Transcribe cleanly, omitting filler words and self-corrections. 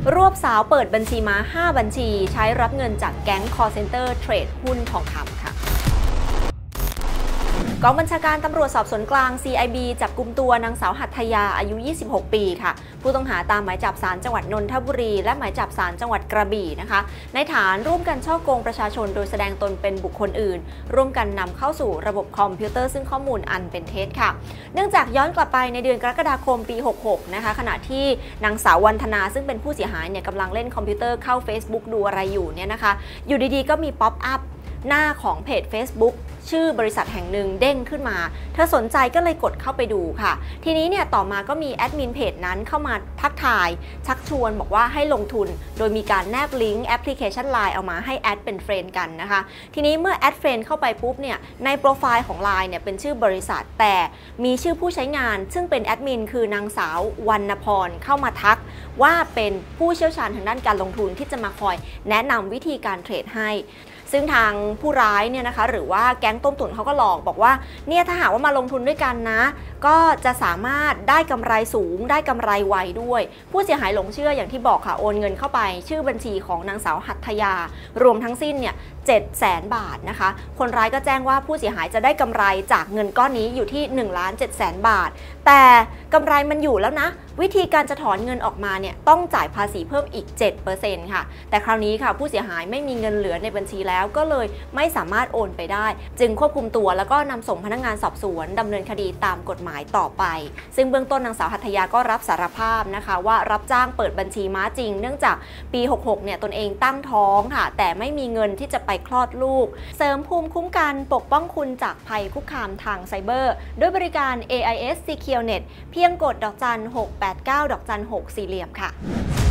รวบสาวเปิดบัญชีม้า5 บัญชีใช้รับเงินจากแก๊ง call center เทรดหุ้นทองคำค่ะกองบัญชาการตำรวจสอบสวนกลาง CIB จับกุมตัวนางสาวหัตถยาอายุ 26 ปีค่ะผู้ต้องหาตามหมายจับศาลจังหวัดนนทบุรีและหมายจับศาลจังหวัดกระบี่นะคะในฐานร่วมกันฉ้อโกงประชาชนโดยแสดงตนเป็นบุคคลอื่นร่วมกันนำเข้าสู่ระบบคอมพิวเตอร์ซึ่งข้อมูลอันเป็นเท็จค่ะเนื่องจากย้อนกลับไปในเดือนกรกฎาคมปี 66 นะคะขณะที่นางสาววรรณธนาซึ่งเป็นผู้เสียหายเนี่ยกำลังเล่นคอมพิวเตอร์เข้า Facebook ดูอะไรอยู่เนี่ยนะคะอยู่ดีๆก็มีป๊อปอัพหน้าของเพจ Facebook ชื่อบริษัทแห่งหนึ่งเด้งขึ้นมาเธอสนใจก็เลยกดเข้าไปดูค่ะทีนี้เนี่ยต่อมาก็มีแอดมินเพจนั้นเข้ามาทักทายชักชวนบอกว่าให้ลงทุนโดยมีการแนบลิงก์แอปพลิเคชัน LINE เอามาให้แอดเป็นเฟรนด์กันนะคะทีนี้เมื่อแอดเฟรนด์เข้าไปปุ๊บเนี่ยในโปรไฟล์ของ LINE เนี่ยเป็นชื่อบริษัทแต่มีชื่อผู้ใช้งานซึ่งเป็นแอดมินคือนางสาววรรณพรเข้ามาทักว่าเป็นผู้เชี่ยวชาญทางด้านการลงทุนที่จะมาคอยแนะนำวิธีการเทรดให้ซึ่งทางผู้ร้ายเนี่ยนะคะหรือว่าแก๊งต้มตุ๋นเขาก็หลอกบอกว่าเนี่ยถ้าหากว่ามาลงทุนด้วยกันนะก็จะสามารถได้กำไรสูงได้กำไรไวด้วยผู้เสียหายหลงเชื่ออย่างที่บอกค่ะโอนเงินเข้าไปชื่อบัญชีของนางสาวหัตถยารวมทั้งสิ้นเนี่ย700,000 บาทนะคะคนร้ายก็แจ้งว่าผู้เสียหายจะได้กำไรจากเงินก้อนนี้อยู่ที่ 1,700,000 บาทแต่กำไรมันอยู่แล้วนะวิธีการจะถอนเงินออกมาเนี่ยต้องจ่ายภาษีเพิ่มอีก 7% ค่ะแต่คราวนี้ค่ะผู้เสียหายไม่มีเงินเหลือในบัญชีแล้วก็เลยไม่สามารถโอนไปได้จึงควบคุมตัวแล้วก็นำส่งพนักงานสอบสวนดำเนินคดีตามกฎหมายต่อไปซึ่งเบื้องต้นนางสาวหัตถยาก็รับสารภาพนะคะว่ารับจ้างเปิดบัญชีม้าจริงเนื่องจากปี 66 เนี่ยตนเองตั้งท้องค่ะแต่ไม่มีเงินที่จะไปคลอดลูกเสริมภูมิคุ้มกันปกป้องคุณจากภัยคุกคามทางไซเบอร์ด้วยบริการ AIS Secure Net เพียงกดดอกจัน689 ดอกจัน6 4 เหลี่ยมค่ะ